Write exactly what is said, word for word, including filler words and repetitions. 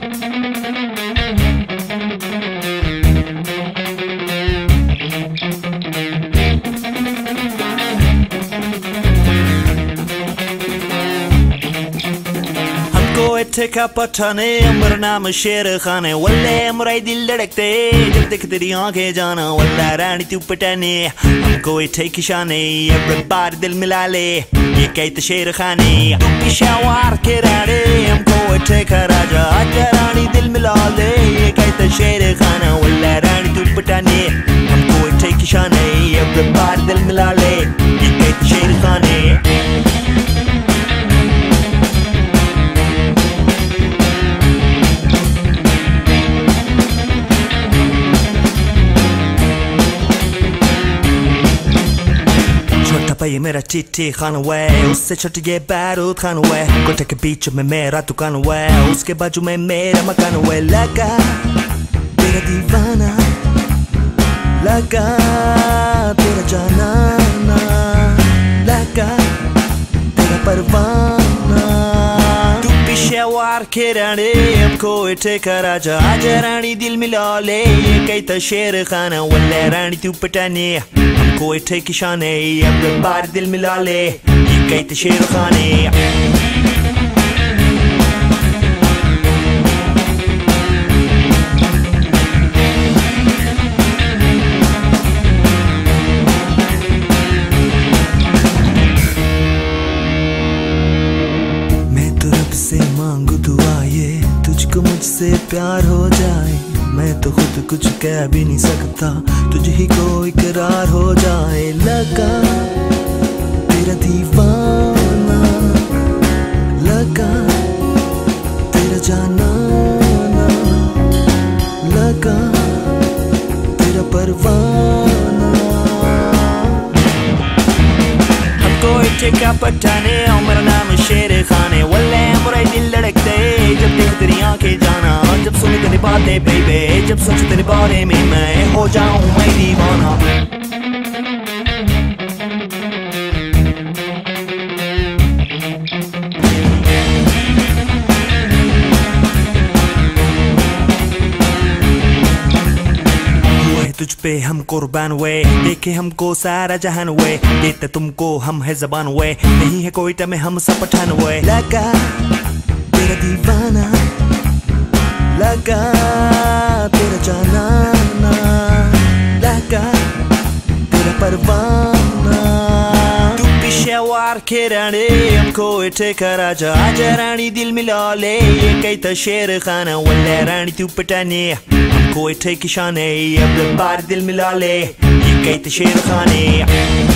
का पठाने अमर नाम शेर खाने वल्ले अमराई दिल धड़कते जब देख तेरी आंखें जाना वल्ला रानी तू पटाने हमको इठे किशाने एवरीबॉडी दिल मिला ले ये कहते शेर खाने पिशावर के राने हमको इठे का राजा आजा रानी दिल मिला ले ये कहते शेर खाना वल्ला रानी तू पटाने हमको इठे किशाने एवरीबॉडी दिल मिला ले ये कहते शेर खाने ये मेरा चिट्ठी खाना हुआ उससे छोटे ये बारूद खाना हुआ कोटे के बीच में मेरा दुकान हुआ उसके बाजू में मेरा मकान हुआ लगा तेरा दीवाना लगा तेरा जाना लगा तेरा परवाना तू पिशावर के रानी हमको इठे का राजा आजा रानी दिल मिला ले ये कहता शेर खाना वल्ला रानी तू पटाने हमको इठे किशाने एवरीबॉडी दिल मिला ले ये कहते शेर खाने मैं तो रब से मांगू दुआ ये तुझको मुझसे प्यार हो जाए मैं तो खुद कुछ कह भी नहीं सकता तुझ ही को इकरार हो जाए लगा तेरा दीवाना लगा तेरा जाना लगा तेरा परवाना हमको इठे का पठाने मेरा नाम शेर खाने वल्ले अमराई दिल धड़कते जब देख तेरी आंखें जाना जब सुनी तेरी बातें बेबे जब सोच तेरे बारे में मैं हो जाऊं मैं दीवाना तुझ पे हम कुर्बान हुए देखे हमको सारा जहान हुए देते तुमको हम है जबान हुए नहीं है कोई टमे हम सब पठान हुए लगा तेरा दीवाना लगा तेरा जाना लगा तेरा परवाना तू पिशावर के रानी हमको इठे का राजा आजा रानी दिल मिला ले ये कहता शेर खाना वल्ला रानी तू पटाने हमको इठे किशाने एवरीबॉडी दिल मिला ले ये कहते शेर खाने